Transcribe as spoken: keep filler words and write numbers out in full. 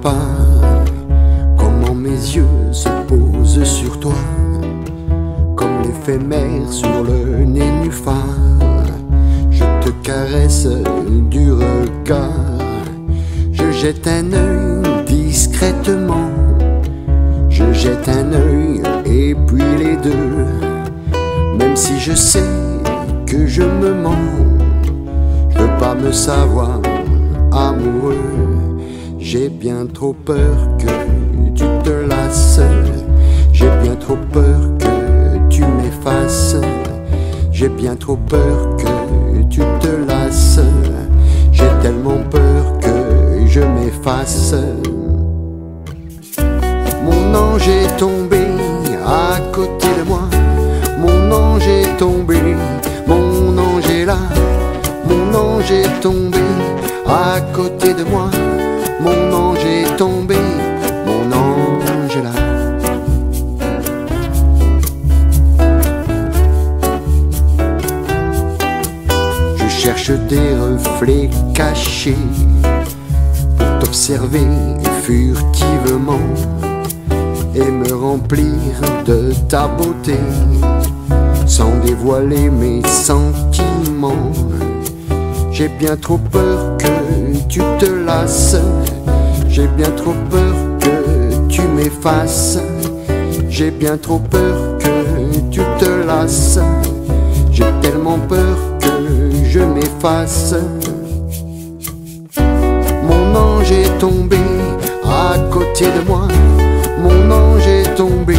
pas comment mes yeux se posent sur toi, comme l'éphémère sur le nénuphar. Je te caresse du regard, je jette un œil discrètement, je jette un œil et puis les deux. Même si je sais que je me mens, je veux pas me savoir amoureux. J'ai bien trop peur que tu te lasses, j'ai bien trop peur que tu m'effaces, j'ai bien trop peur que tu te lasses, j'ai tellement peur que je m'efface. Mon ange est tombé à côté de moi, mon ange est tombé, mon ange est là, mon ange est tombé à côté de moi, mon ange est tombé, mon ange est là. Je cherche des reflets cachés pour t'observer furtivement et me remplir de ta beauté sans dévoiler mes sentiments. J'ai bien trop peur que tu te lasses, j'ai bien trop peur que tu m'effaces, j'ai bien trop peur que tu te lasses, j'ai tellement peur que je m'efface. Mon ange est tombé à côté de moi, mon ange est tombé,